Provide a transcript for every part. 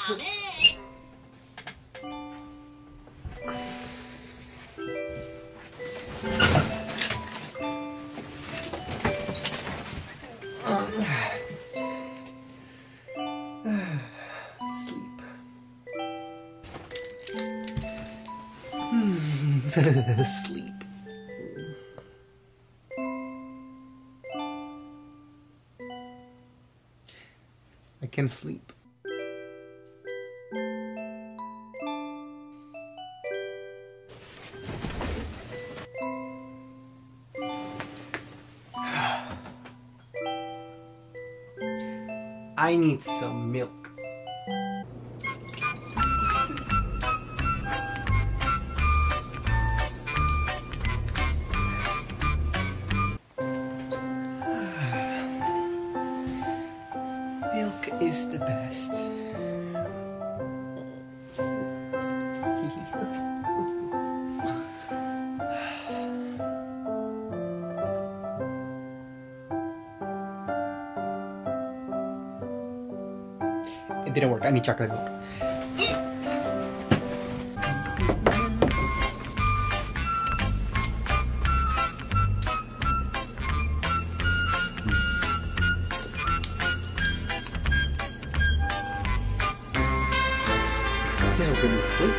Sleep. I can sleep. I need some milk. Milk is the best. It didn't work. I need chocolate milk. This will give me sleep.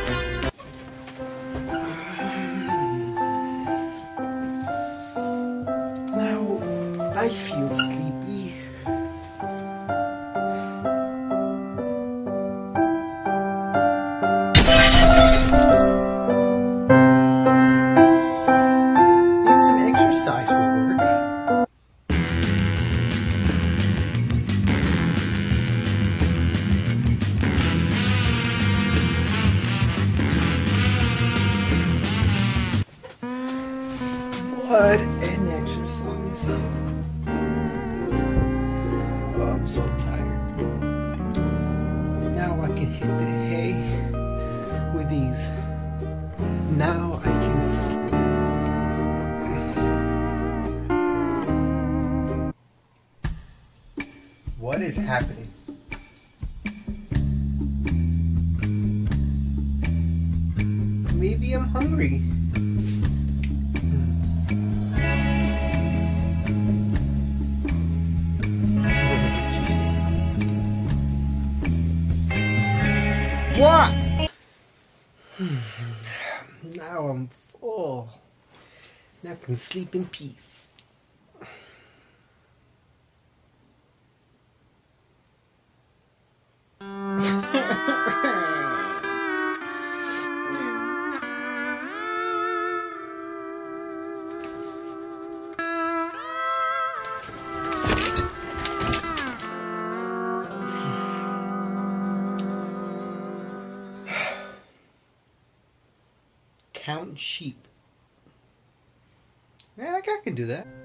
Now I feel sleepy. Maybe some exercise will work. What an exercise. Oh, I'm so tired. Now I can hit the hay with ease. Now I can sleep. What is happening? Maybe I'm hungry. What? Now I'm full. Now I can sleep in peace. Count sheep. Yeah, I can do that.